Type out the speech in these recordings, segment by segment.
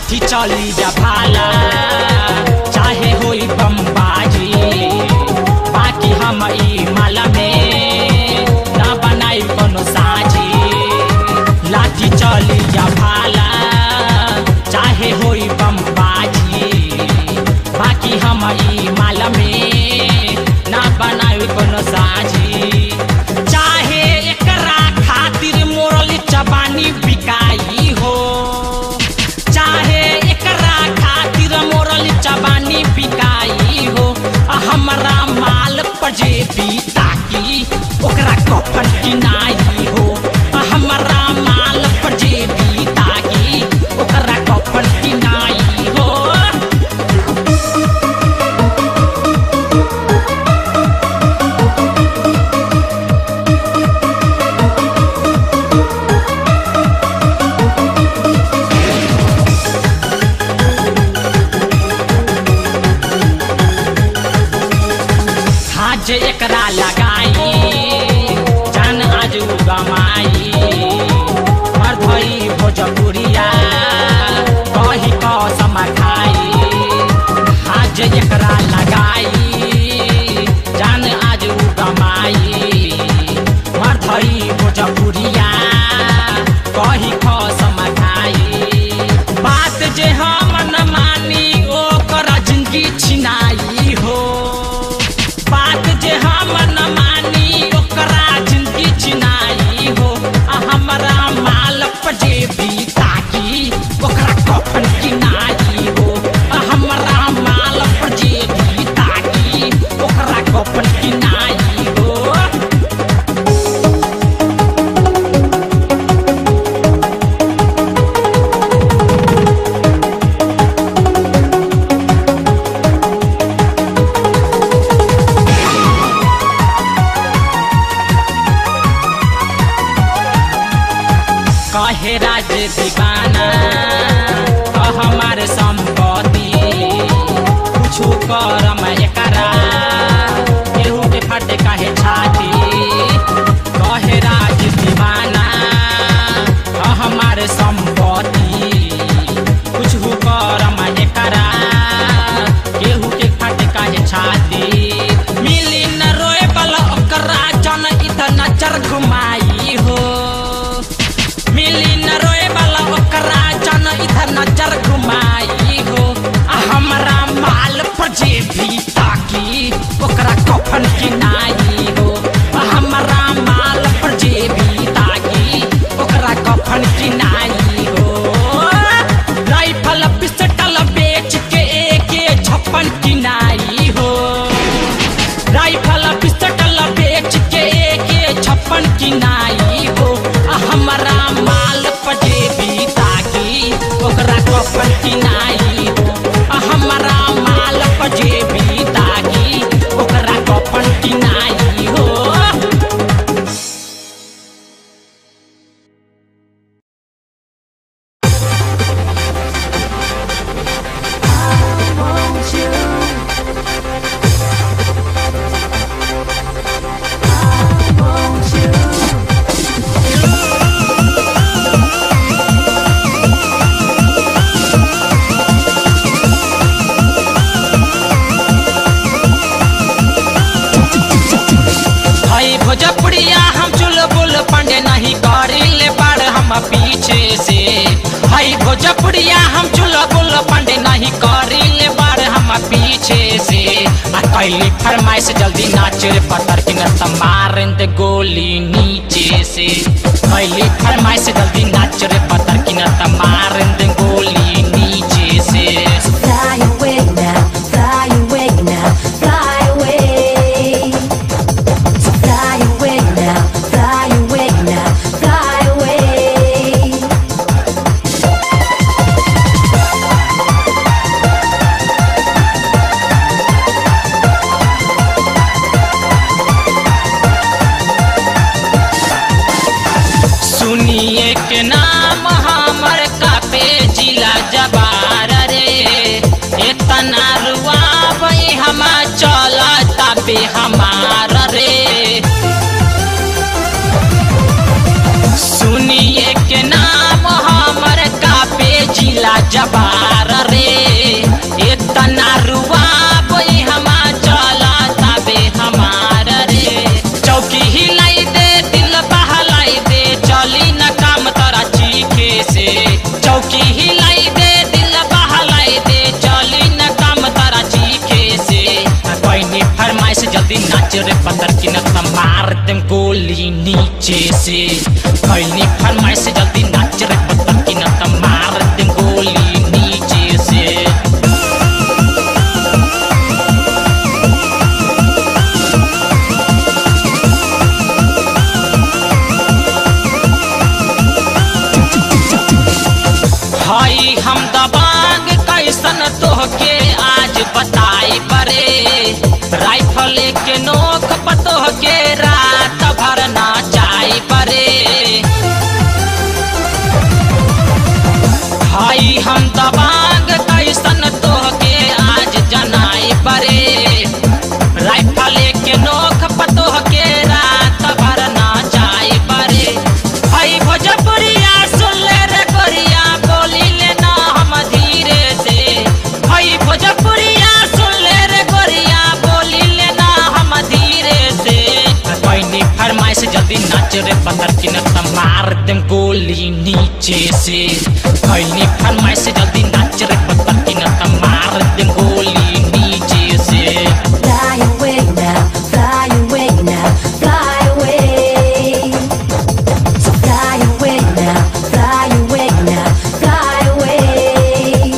लाठी चली जा भाला चाहे होई बमबाजी, बाकी हम ई माला में ना बनाई कोनो साजी। लाठी चली जा भाला चाहे होई बमबाजी, बाकी हम ई माला में ना बनाई कोनो साजी। चाहे एकरा खातिर मोरली चबानी बिकाई हो, चाहे एकरा खातिर मोरली चबानी बिकाई हो, हमरा माल पर जे भी ताकी ओकरा कफन किनाई हो। हमरा माल पर जे भी ताकी ओकरा कफन किनाई हो। जे एकरा लगाई जान आज गमाई, मर्धई भोजपुरिया कही कसम खाई। आज एकरा लगाई जान आज गमाई, मर्धई भोजपुरिया कही कसम खाई। बात जे हम न मानी ओकर जिंदगी छिनाई हो, बात जे हम न मानी ओकरा जिंदगी चिनाई हो। हमरा माल पर जे भी ताकी ओकरा कफन किनाई हो। हमरा माल पर जे भी ताकी ओकरा कफन किनाई हो। कहे राज दीवाना हमार संपत्ति, कुछो करम एकरा केहू के फटे काहे छाती। कहे राज दीवाना हमार संपत्ति, कुछो करम एकरा केहू के फटे काहे छाती। मिली न रोए वाला ओकरा जन इतना नजर घुमाई हो, मिली न रोए वाला ओकरा जन इधर नजर घुमाई हो। हमरा माल पर जे भी ताकी ओकरा कफन किनाई हो। हमरा माल पर जे भी ताकी ओकरा कफन किनाई हो। राइफल पिस्टल बेच के AK-56 किनाई हो, राइफल पिस्टल बेच के AK-56 किनाई हो। हमरा माल पर जे भी ताकी ओकरा कफन किनाई हो। हमरा माल पर जे भी ताकी ओकरा कफन किनाई हो। भोजपुरिया हम चुलबुल पंडे नहीं करिले बाड़ हम पीछे से। हई भोजपुरिया हम चुलबुल पंडे नहीं करिले बाड़ हम पीछे से। आ कैली फरमाइश जल्दी नाच रे पतर की न मारें दे गोली नीचे से। कैली फरमाइश जल्दी नाच रे पतर की न मारें दे गोली नीचे से। Fly away now, fly away now, fly away. So fly away now, fly away now, fly away. सुनिए के नाम हमर कापे जिला जबार रे, इतना रुआबई हम चला ताबे हमार रे। सुनिए के नाम हमर कापे जिला जबार नीचे से। कैली फरमाइश जल्दी नाच रे पत्थर की न त मार दे गोली नीचे से। हाई हम दबांग कैसन तोहके आज बताई बरे। राइफल के नोक पतोह के रात भर नाचाई बरे। हाई हम दबांग कैसन तोहके आज जनाई बरे। राइफल के नोक पतोह के रात भर नाचाई बरे। हाई भोजपुरिया सुन ले रे गोरिया बोली लेना हम धीरे से। हाई भोजपुरिया सुन ले रे गोरिया बोली लेना हम धीरे से। कैनी फरमाइश जल्दी नाच रे पत्थर की न त मार दे गोली नीचे से। कैनी फरमाइश जल्दी नाच रे पत्थर की न त मार दे गोली नीचे से। Fly away now, fly away now, fly away. So fly away now, fly away now, fly away.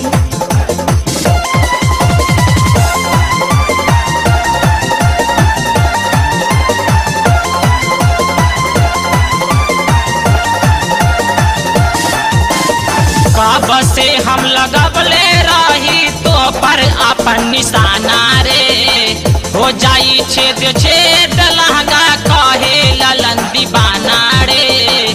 कब से हम लगबले रही तो पर अपन निशाना रे। हो जाई छेद छेद लहंगा कहे ललन दीवाना रे।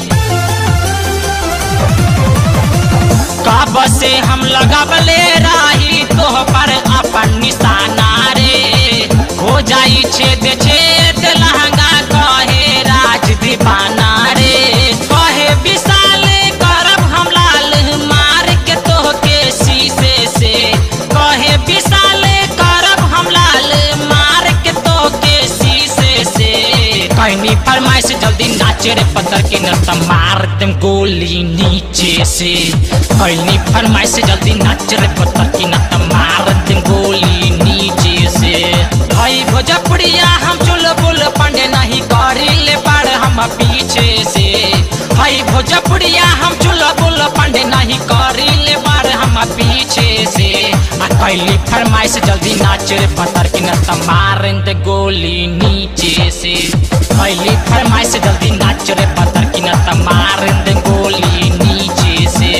कब से हम लगबले रही तो पर अपन निशाना रे। हो जाई छेद छेद लहंगा कहे राज दीवाना रे। कहे विशाल करब हम लाल मार के तोहके शीशे से। कहे विशाल करब हम लाल मार के तोहके शीशे से। कैनी फरमाइश जल्दी नाच रे पत्थर के न त मार दे गोली नीचे से। कैनी फरमाइश जल्दी नाच रे पत्थर की न त मार दे गोली नीचे से। भाई भोजपुरिया हम चुलबुल पंडे नहीं करी ले बाड़ हम पीछे से। भाई भोजपुरिया हम चुलबुल पंडे नहीं करी ले बाड़ हम पीछे से। कैली फरमाइश जल्दी नाच रे पत्थर की न त मार दे गोली नीचे से। कैली फरमाइश जल्दी नाच रे पत्थर की न त मार दे गोली नीचे से।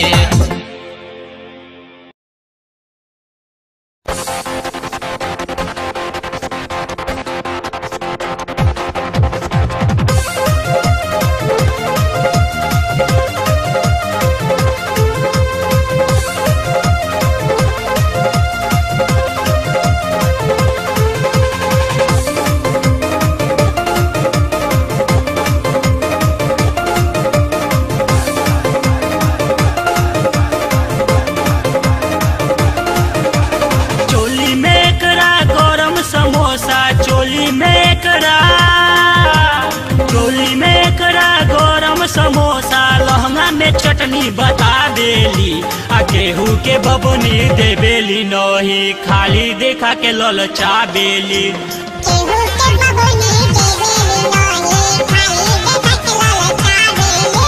समोसा लहंगा में चटनी बता देली। आ केहू के बबनी देवेली नहीं खाली देखा के ललचा बेली। केहू के बबनी देवेली नहीं खाली देखा के ललचा बेली।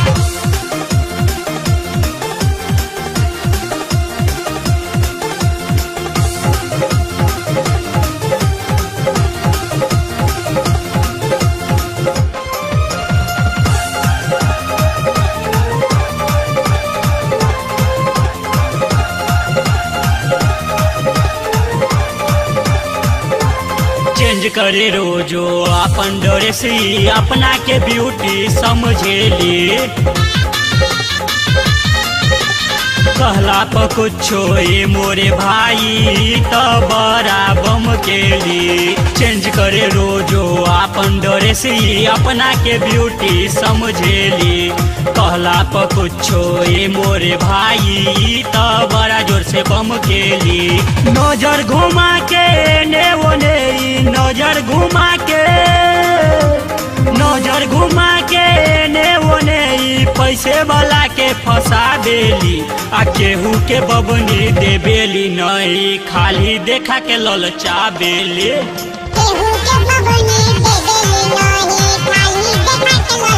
चेंज करे रोजो अपन ड्रेस अपना के ब्यूटी समझेली। कहला पर कुछो ये मोरे भाई त बड़ा बम केली। चेंज करे रोजो अपन ड्रेस अपना के ब्यूटी समझेली। कहला पर कुछो ये मोरे भाई त बड़ा जोर से बम केली। नजर घुमा के ने ओने नजर घुमा के ने ओने पैसे वाला के फंसा देली। आ केहू के बबनी देवेली नहीं खाली देखा के ललचा बेली। केहू के बबनी देवेली नहीं खाली देखा के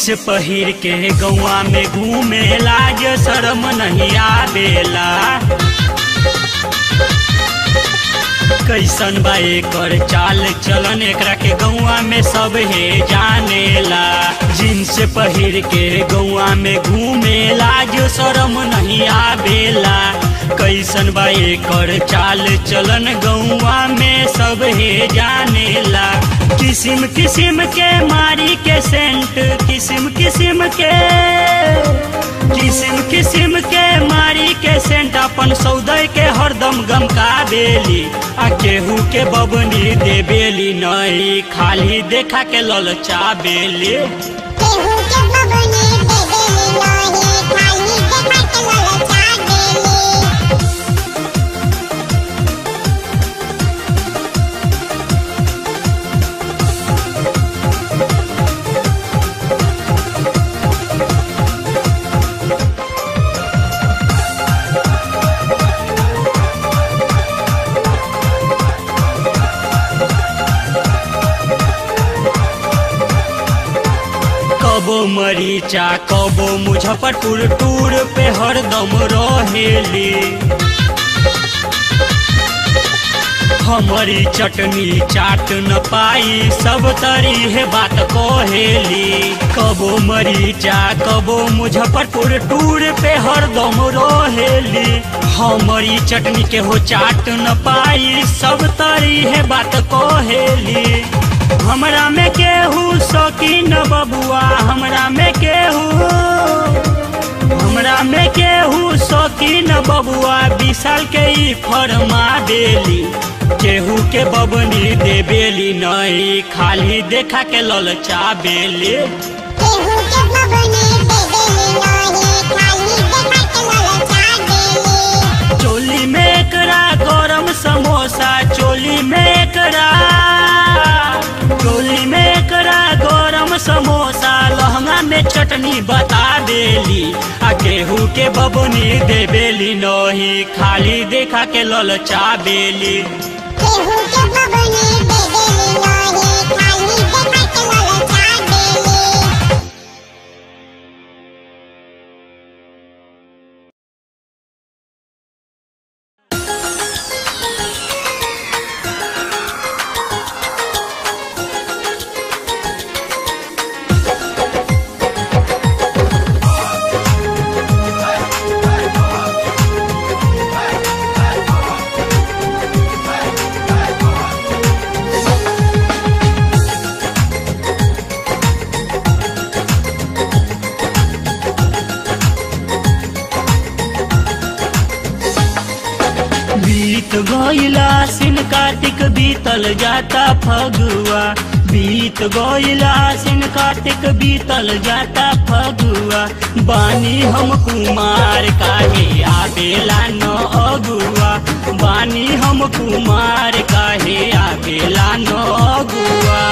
जीन्स पहिर के गौआ में घूमे लाज शर्म नहीं आवेला। कैसन बा एकर चाल चलन एकरा के गौआ में सब है जानेला। जीन्स पहिर के गौआ में घूमे लाज शर्म नहीं आवेला। कैसन बा एकर चाल चलन गौआ में सब है जानेला। किस्म किस्म के मारी के सेंट किस्म किस्म के मारी के सेंट अपन सौदय के हरदम गमका बेली। आ केहू के बबनी दे बेली नहीं खाली देखा के ललचा बेली। केहू के बबनी दे देली नहीं खाली देखा के ललचा देली। कबो मरीचा कबो मुजफ्फरपुर टूर पे हरदम रहेली। हमारी चटनी चाट न पाई सब तरी है बात कहेली। कबो मरीचा कबो मुजफ्फरपुर टूर पे हरदम रहेली। हमारी चटनी के हो चाट न पाई सब तरी है बात कहेली। हमरा में केहू शौकीन बबुआ हमरा में केहू शौकीन बबुआ विशाल के ई फरमा देली। केहू के बबनी दे बेली नहीं खाली देखा के ललचा बेली। केहू के बबनी दे देली नहीं खाली देखा के ललचा देली। चोली में एकरा गरम समोसा चोली में एकरा गरम समोसा लहंगा में चटनी बता देली। आ केहू के बबनी दे बेली नहीं खाली देखा के ललचा बेली। केहू के बबनी दे देली नहीं खाली देखा के ललचा देली। बीत गइला आसिन कार्तिक बीतल जाता फगुआ। बीत गइला आसिन कार्तिक बीतल जाता फगुआ। बानी हम कुमार काहे आवेला न अगुआ। बानी हम कुमार काहे आवेला न अगुआ।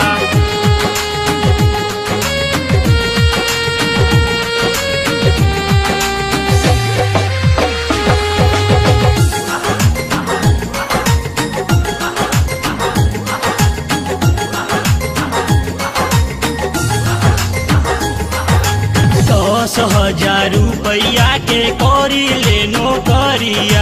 ₹10,000 के करी ले नौकरिया।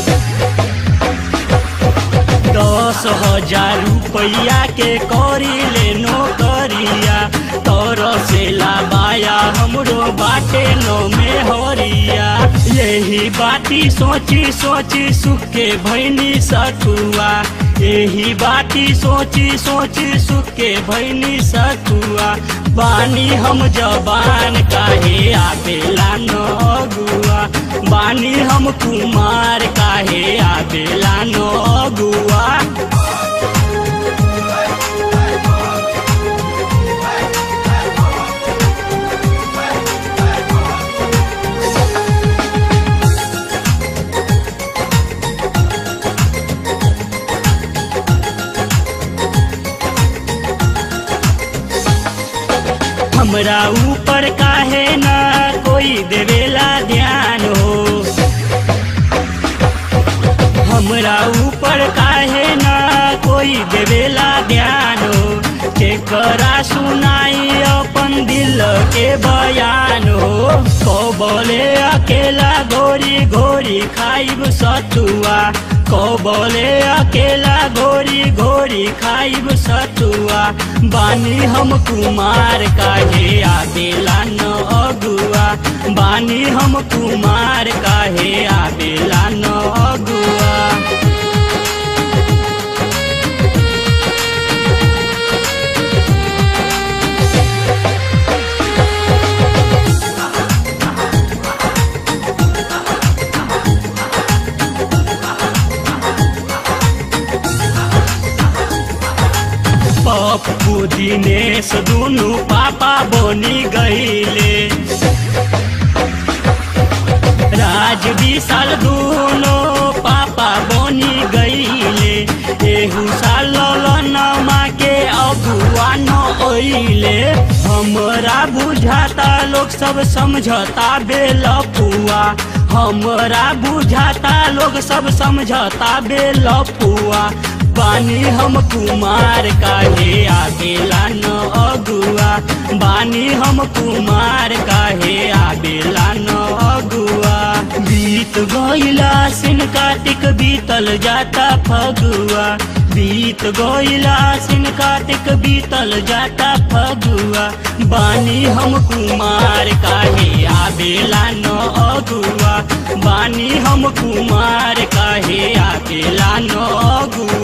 10,000 के करी ले नौकरिया। तोर से लाबाया हमरो बाटे नो में हरिया। यही बाती सोची सोची सुख के भैनी सतुआ। यही बाती सोची सोची सुख के भैनी सतुआ। बानी हम जबान काहे आवेला न अगुआ। बानी हम कुमार काहे आवेला न अगुआ। हमरा ऊपर काहे ना कोई देवेला ध्यान हो। हमरा ऊपर काहे ना कोई देवेला ध्यान हो। के के करा सुनाई अपन दिल के बयान हो। कबले अकेला घोरी घोरी खाइब सतुआ, कबले अकेला घोरी घोरी खाइब सतुआ। बानी हम कुमार काहे आवेला न अगुआ, बानी हम कुमार काहे आवेला न अगुआ। पप्पू दिनेश दुनु पापा बनी गईले, राज विशाल दुनो पापा बनी गईले। एहू साल नमा के अगुआ न ओइले, हमरा बुझाता लोग सब समझता बेलपुआ, हमरा बुझाता लोग सब समझता बेलपुआ। बानी हम कुमार काहे आवेला न अगुआ, बानी हम कुमार काहे आवेला न अगुआ। बीत गइला सिन कार्तिक बीतल जाता फगुआ, बीत गइला सिन कार्तिक बीतल जाता फगुआ। बानी हम कुमार काहे आवेला न अगुआ, बानी हम कुमार काहे आवेला न अगुआ।